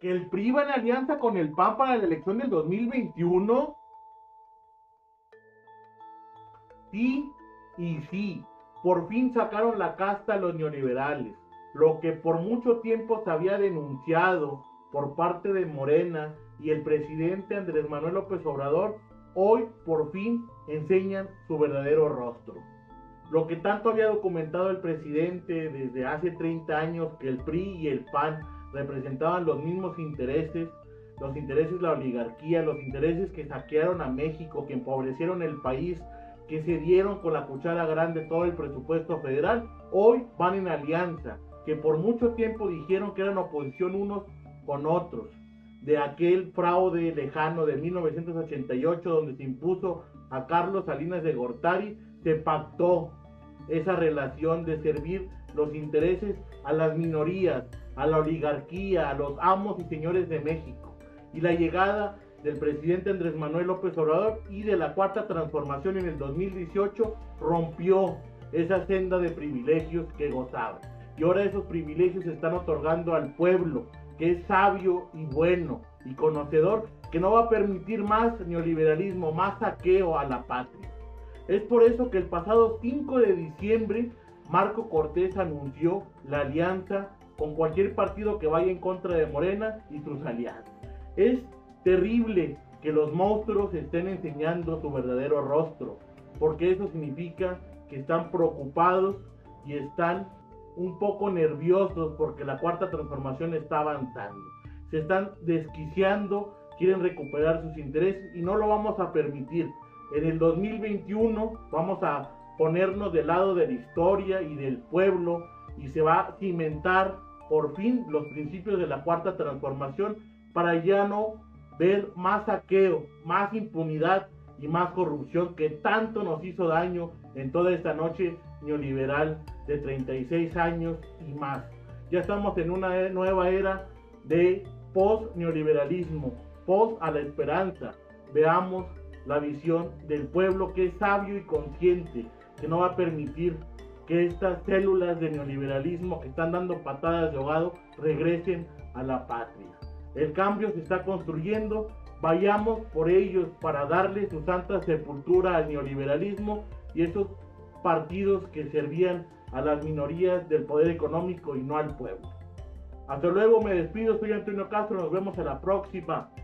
que el PRI va en alianza con el PAN para la elección del 2021. Sí y sí, por fin sacaron la casta a los neoliberales, lo que por mucho tiempo se había denunciado por parte de Morena y el presidente Andrés Manuel López Obrador, hoy por fin enseñan su verdadero rostro. Lo que tanto había documentado el presidente desde hace 30 años, que el PRI y el PAN representaban los mismos intereses, los intereses de la oligarquía, los intereses que saquearon a México, que empobrecieron el país, que se dieron con la cuchara grande todo el presupuesto federal, hoy van en alianza, que por mucho tiempo dijeron que eran oposición unos con otros, de aquel fraude lejano de 1988 donde se impuso a Carlos Salinas de Gortari, se pactó esa relación de servir los intereses a las minorías, a la oligarquía, a los amos y señores de México. Y la llegada del presidente Andrés Manuel López Obrador y de la Cuarta Transformación en el 2018 rompió esa senda de privilegios que gozaban. Y ahora esos privilegios se están otorgando al pueblo, que es sabio y bueno y conocedor, que no va a permitir más neoliberalismo, más saqueo a la patria. Es por eso que el pasado 5 de diciembre Marco Cortés anunció la alianza con cualquier partido que vaya en contra de Morena y sus aliados. Es terrible que los monstruos estén enseñando su verdadero rostro, porque eso significa que están preocupados y están un poco nerviosos porque la Cuarta Transformación está avanzando. Se están desquiciando, quieren recuperar sus intereses y no lo vamos a permitir. En el 2021 vamos a ponernos del lado de la historia y del pueblo y se va a cimentar por fin los principios de la Cuarta Transformación para ya no ver más saqueo, más impunidad y más corrupción que tanto nos hizo daño en toda esta noche neoliberal de 36 años y más. Ya estamos en una nueva era de post-neoliberalismo, post a la esperanza. Veamos la visión del pueblo que es sabio y consciente, que no va a permitir que estas células de neoliberalismo que están dando patadas de ahogado regresen a la patria. El cambio se está construyendo, vayamos por ellos para darle su santa sepultura al neoliberalismo y esos partidos que servían a las minorías del poder económico y no al pueblo. Hasta luego, me despido, soy Antonio Castro, nos vemos a la próxima.